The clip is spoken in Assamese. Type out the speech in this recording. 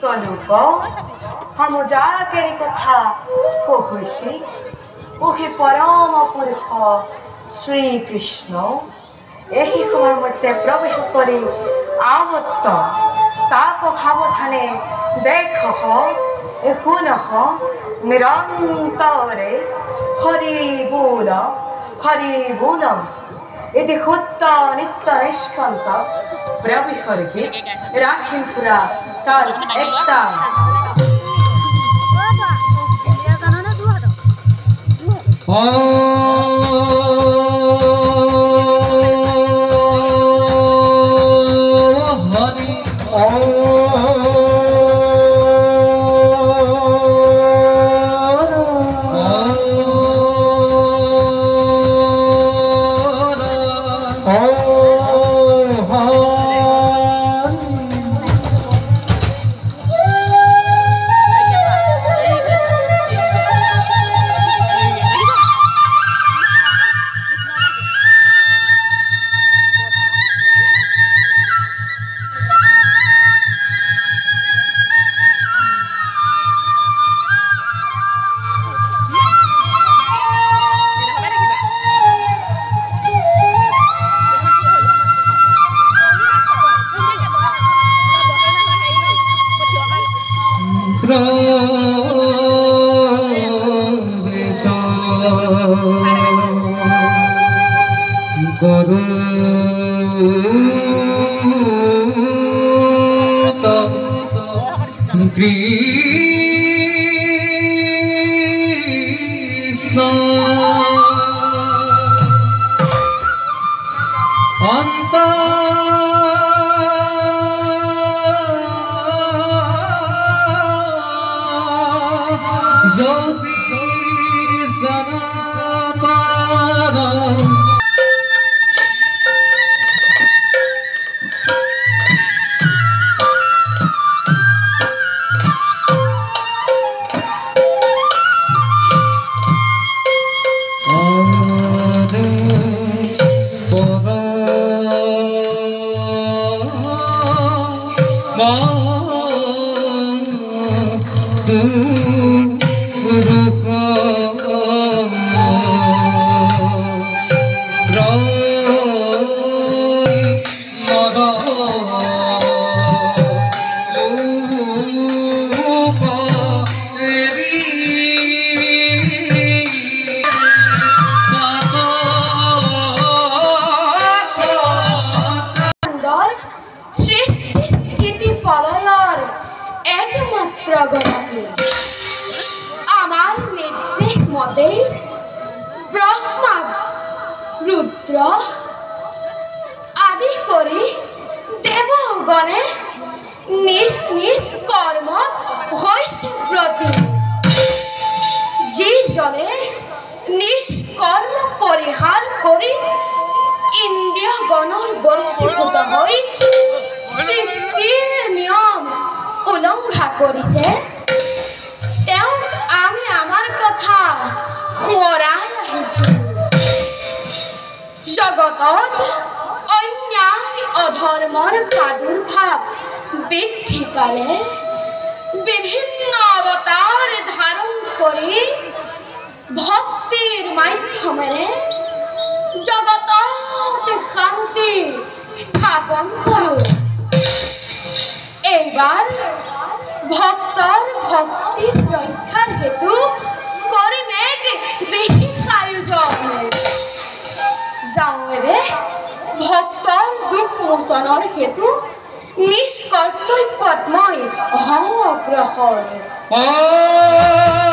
লোক সমজাকেৰি কথা কৈছে ওহে পৰম পুৰুষ শ্ৰীকৃষ্ণ এই সময়মতে প্ৰৱেশ কৰি আৱত্ত তাপ সাৱধানে দেখ শুনহ নিৰন্তৰে হৰি বোল এটি সত্য নিত্য নিষ্কান্ত প্রবেশের গীত রাখিন পুরা তার একটা কৃষ্ণ অন্ত জ্যোতি সনাতন আমার নির্দেশ মতে ব্রহ্মা রুদ্র আদি করে দেবগণে নিজ নিজ কর্ম হয়েছে ব্রতী যিজনে নিজ কর্ম পরিহার করে ইন্দ্রিয় গণর বর্তীভূত হয়ে সৃষ্টির নিয়ম উলংঘা কৰিছে তেওঁ আমি আমাৰ কথা সোঁৱৰাই আহিছো জগতত অন্যায় অধৰ্মৰ প্ৰাদুৰ্ভাৱ বৃদ্ধি পালে বিভিন্ন অৱতাৰ ধাৰণ কৰি ভক্তিৰ মাধ্যমেৰে জগতত শান্তি স্থাপন কৰোঁ এইবার ভক্তর ভক্তি রক্ষার হেতু করিম এক বিশেষ আয়োজন যাওঁৰে ভক্তৰ দুখ মোচনৰ হেতু নিজ কৰ্তব্যত মই অগ্ৰসৰ